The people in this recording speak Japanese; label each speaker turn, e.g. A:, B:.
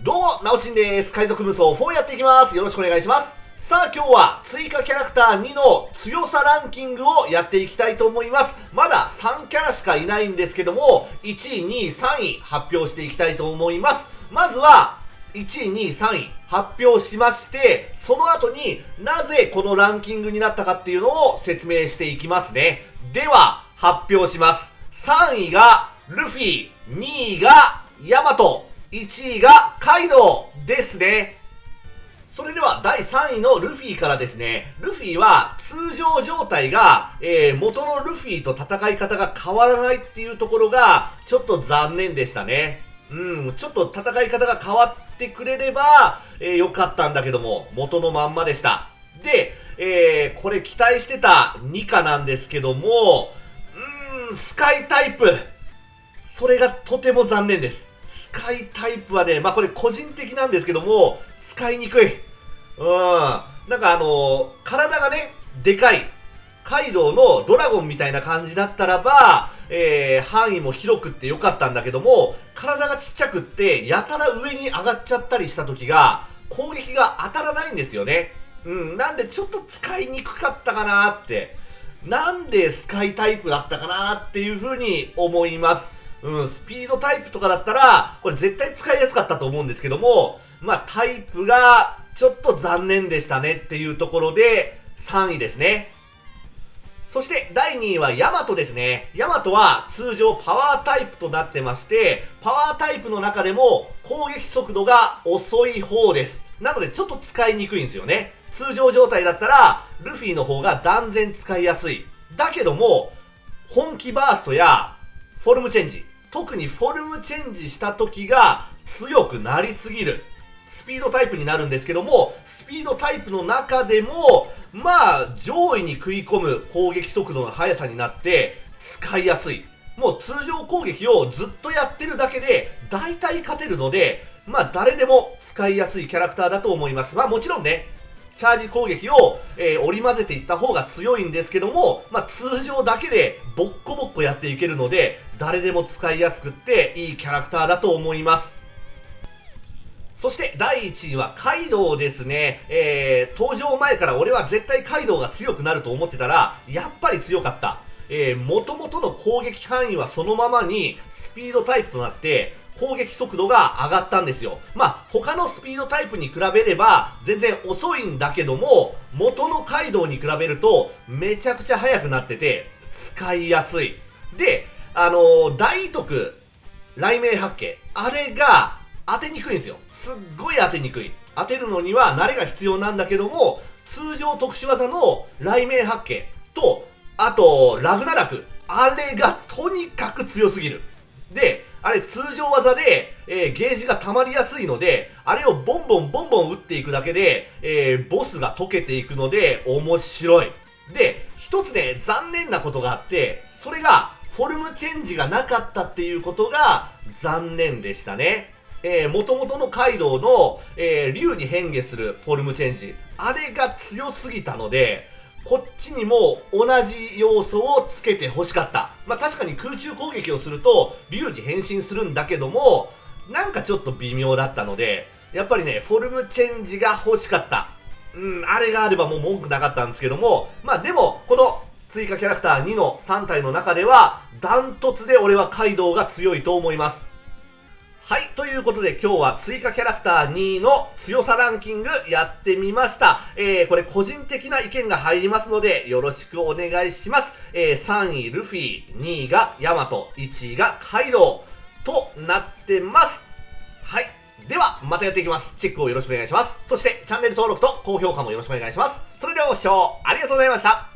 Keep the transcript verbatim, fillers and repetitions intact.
A: どうも、なおちんです。海賊無双フォーやっていきます。よろしくお願いします。さあ今日は追加キャラクターにの強さランキングをやっていきたいと思います。まださんキャラしかいないんですけども、いちい、にい、さんい発表していきたいと思います。まずは、いちい、にい、さんい発表しまして、その後になぜこのランキングになったかっていうのを説明していきますね。では、発表します。さんいがルフィ、にいがヤマト、いちいがカイドウですね。それではだいさんいのルフィからですね。ルフィは通常状態が、えー、元のルフィと戦い方が変わらないっていうところがちょっと残念でしたね。うん、ちょっと戦い方が変わってくれれば、えー、よかったんだけども、元のまんまでした。で、えー、これ期待してたニカなんですけども、うーん、スカイタイプ。それがとても残念です。スカイタイプはね、まあこれ個人的なんですけども、使いにくい。うん。なんかあのー、体がね、でかい。カイドウのドラゴンみたいな感じだったらば、えー、範囲も広くってよかったんだけども、体がちっちゃくって、やたら上に上がっちゃったりした時が、攻撃が当たらないんですよね。うん。なんでちょっと使いにくかったかなって。なんでスカイタイプだったかなっていう風に思います。うん、スピードタイプとかだったら、これ絶対使いやすかったと思うんですけども、まあタイプがちょっと残念でしたねっていうところでさんいですね。そしてだいにいはヤマトですね。ヤマトは通常パワータイプとなってまして、パワータイプの中でも攻撃速度が遅い方です。なのでちょっと使いにくいんですよね。通常状態だったらルフィの方が断然使いやすい。だけども、本気バーストやフォルムチェンジ、特にフォルムチェンジした時が強くなりすぎる。スピードタイプになるんですけども、スピードタイプの中でも、まあ、上位に食い込む攻撃速度の速さになって使いやすい。もう通常攻撃をずっとやってるだけで大体勝てるので、まあ誰でも使いやすいキャラクターだと思います。まあもちろんね、チャージ攻撃を、えー、織り交ぜていった方が強いんですけども、まあ通常だけでボッコボッコやっていけるので、誰でも使いやすくっていいキャラクターだと思います。そしてだいいちいはカイドウですね。えー、登場前から俺は絶対カイドウが強くなると思ってたら、やっぱり強かった。えー、元々の攻撃範囲はそのままにスピードタイプとなって、攻撃速度が上がったんですよ。まあ、他のスピードタイプに比べれば全然遅いんだけども、元のカイドウに比べるとめちゃくちゃ速くなってて使いやすい。で、あのー、大徳、雷鳴八景、あれが当てにくいんですよ。すっごい当てにくい。当てるのには慣れが必要なんだけども、通常特殊技の雷鳴八景と、あと、ラグナラク、あれがとにかく強すぎる。で、あれ通常技で、えー、ゲージが溜まりやすいので、あれをボンボンボンボン打っていくだけで、えー、ボスが解けていくので面白い。で、一つね、残念なことがあって、それがフォルムチェンジがなかったっていうことが残念でしたね。えー、元々のカイドウの、えー、竜に変化するフォルムチェンジ。あれが強すぎたので、こっちにも同じ要素をつけて欲しかった。まあ確かに空中攻撃をすると竜に変身するんだけども、なんかちょっと微妙だったので、やっぱりね、フォルムチェンジが欲しかった。うん、あれがあればもう文句なかったんですけども、まあでも、この追加キャラクターにのさん体の中では、ダントツで俺はカイドウが強いと思います。はい。ということで今日は追加キャラクターにの強さランキングやってみました。えー、これ個人的な意見が入りますのでよろしくお願いします。えー、さんいルフィ、にいがヤマト、いちいがカイドウとなってます。はい。では、またやっていきます。チェックをよろしくお願いします。そしてチャンネル登録と高評価もよろしくお願いします。それではご視聴ありがとうございました。